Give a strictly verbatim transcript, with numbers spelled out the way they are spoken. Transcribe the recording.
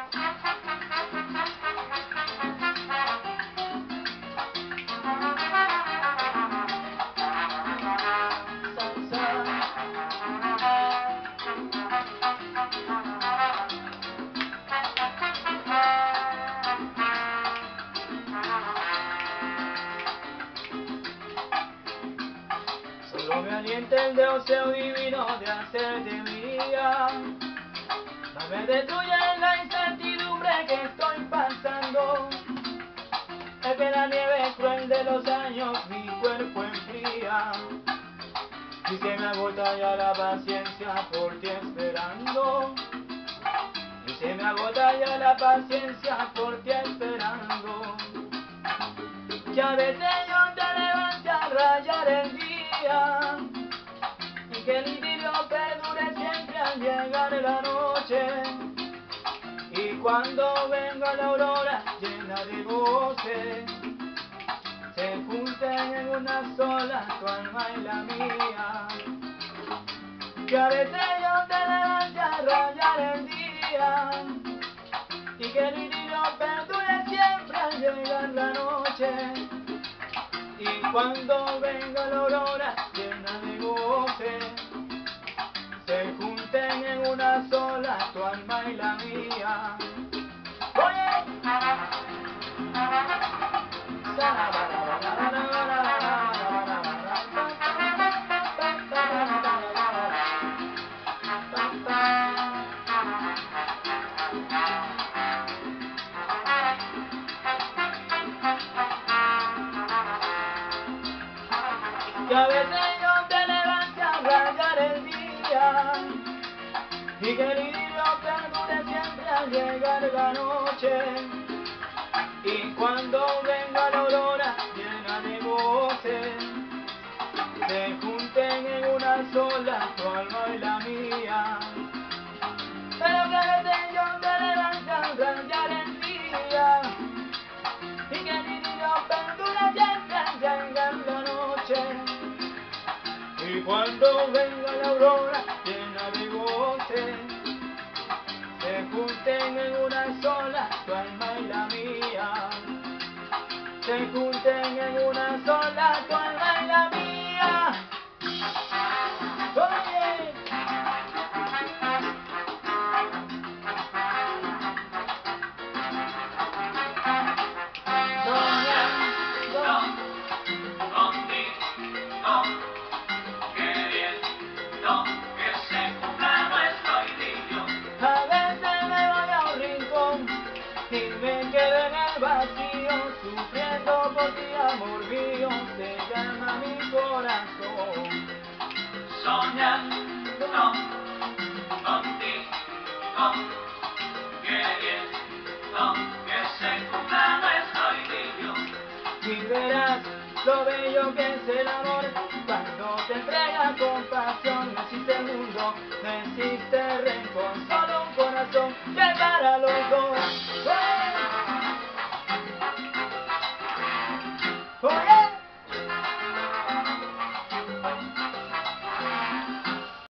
Solo me alienta el deseo divino de hacerte mía. No me destruye la incertidumbre que estoy pasando. Es que la nieve cruel de los años mi cuerpo enfría. Y se me agota ya la paciencia por ti esperando. Y se me agota ya la paciencia por ti esperando. Que a veces yo te levante a rayar el día y que el idilio perdure siempre al llegar la noche. Y cuando venga la aurora llena de goce, se junten en una sola tu alma y la mía. Que a veces yo te levante a rayar el día y que el idilio perdure siempre al llegar la noche. Y cuando venga la aurora llena de goce, se junten en una sola tu alma y la mía. Oye, que a veces yo te levante a rayar el día y que el idilio perdure siempre al llegar la noche. Y cuando venga la aurora llena de goce, se junten en una sola tu alma y la mía. Pero que a veces yo te levante a rayar el día y que el idilio perdure siempre al llegar la noche. Y cuando venga la aurora llena de goce, se junten en una sola tu alma y la mía. Se junten en una sola tu alma y la mía. Oye. A veces me voy a un rincón y me quedo en el vacío, sufriendo por ti, amor mío, te llama mi corazón. Soñando contigo, queriendo que se cumpla nuestro idilio. Y verás lo bello que es el amor cuando te entrega con pasión. No existe mundo, no existe rencor, solo un corazón que va